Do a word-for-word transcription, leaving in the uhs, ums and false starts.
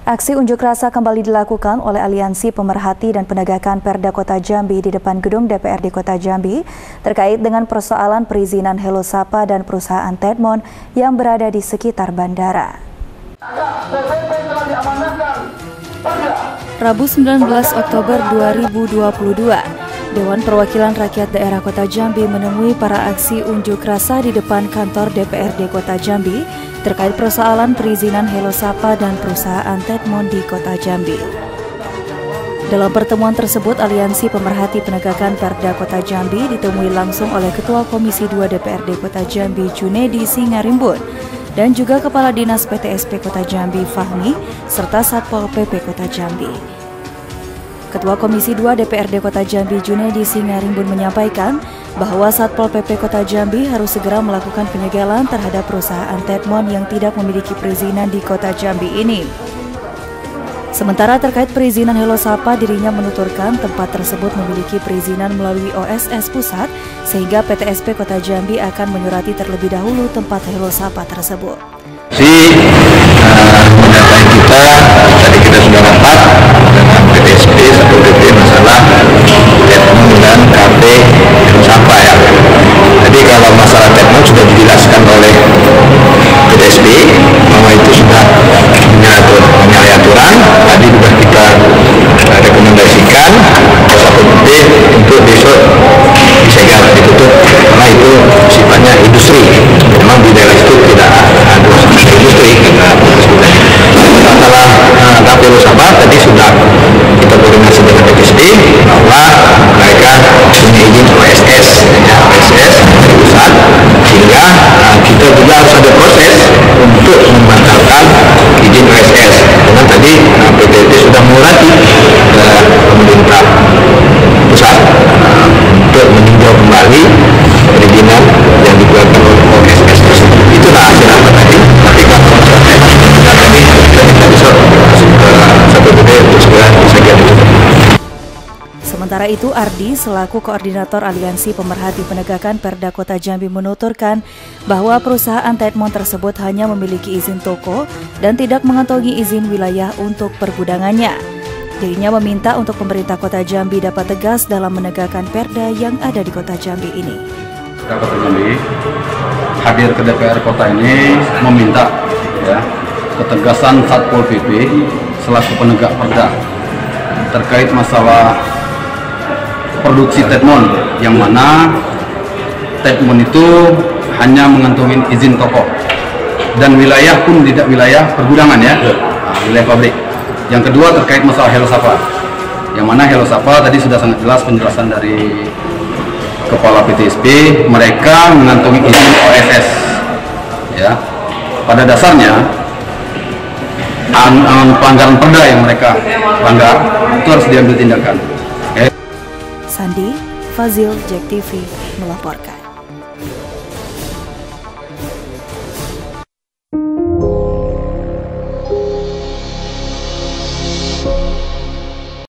Aksi unjuk rasa kembali dilakukan oleh Aliansi Pemerhati dan Penegakan Perda Kota Jambi di depan gedung D P R D Kota Jambi terkait dengan persoalan perizinan Hello Sapa dan perusahaan Tedmon yang berada di sekitar bandara. Rabu sembilan belas Oktober dua ribu dua puluh dua, Dewan Perwakilan Rakyat Daerah Kota Jambi menemui para aksi unjuk rasa di depan kantor D P R D Kota Jambi terkait persoalan perizinan Hello Sapa dan perusahaan Tedmon di Kota Jambi. Dalam pertemuan tersebut, Aliansi Pemerhati Penegakan Perda Kota Jambi ditemui langsung oleh Ketua Komisi dua D P R D Kota Jambi Junedi Singarimbun dan juga Kepala Dinas P T S P Kota Jambi Fahmi serta Satpol P P Kota Jambi. Ketua Komisi dua D P R D Kota Jambi Junedi Singarimbun menyampaikan bahwa Satpol P P Kota Jambi harus segera melakukan penyegelan terhadap perusahaan Tedmon yang tidak memiliki perizinan di Kota Jambi ini. Sementara terkait perizinan Hello Sapa, dirinya menuturkan tempat tersebut memiliki perizinan melalui O S S Pusat sehingga P T S P Kota Jambi akan menyurati terlebih dahulu tempat Hello Sapa tersebut. Si uh, mendatangi kita, tadi kita sudah rapat dengan P T S P Satpol P P masalah Tedmon dan kafe Hello Sapa ya. Jadi kalau masalah Tedmon sudah dijelaskan oleh P T S P bahwa itu sudah menyalahi aturan. Tadi sudah kita uh, rekomendasikan ke Satpol P P untuk besok disegel, ditutup karena itu sifatnya industri. Memang di daerah itu tidak ada industri. Masalah uh, kafe Hello Sapa tadi sudah kita koordinasi dengan P T S P bahwa mereka punya izin O S S ya, O S S pusat, sehingga uh, kita juga harus ada proses untuk membatalkan izin O S S. Karena tadi uh, P T S P sudah mengurati ke uh, pemerintah pusat uh, untuk meninjau kembali perizinan yang dikeluarkan oleh O S S tersebut. Itulah hasil apa tadi. Tapi kalau misalnya kita tadi kita bisa besok ke Satpol P P untuk segera disegel ditutup. Sementara itu, Ardi selaku Koordinator Aliansi Pemerhati Penegakan Perda Kota Jambi menuturkan bahwa perusahaan Tedmon tersebut hanya memiliki izin toko dan tidak mengantongi izin wilayah untuk pergudangannya. Dirinya meminta untuk pemerintah Kota Jambi dapat tegas dalam menegakkan perda yang ada di Kota Jambi ini. Kota Jambi hadir ke D P R Kota ini meminta ya, ketegasan Satpol P P selaku penegak perda terkait masalah produksi Tedmon, yang mana Tedmon itu hanya mengantongi izin toko dan wilayah pun tidak wilayah pergudangan ya, nah, wilayah pabrik. Yang kedua terkait masalah Hello Sapa, yang mana Hello Sapa tadi sudah sangat jelas penjelasan dari Kepala P T S P, mereka mengantongi izin O S S ya. Pada dasarnya an, an, pelanggaran perda yang mereka langgar itu harus diambil tindakan. Sandi, Fazil, Jack T V melaporkan.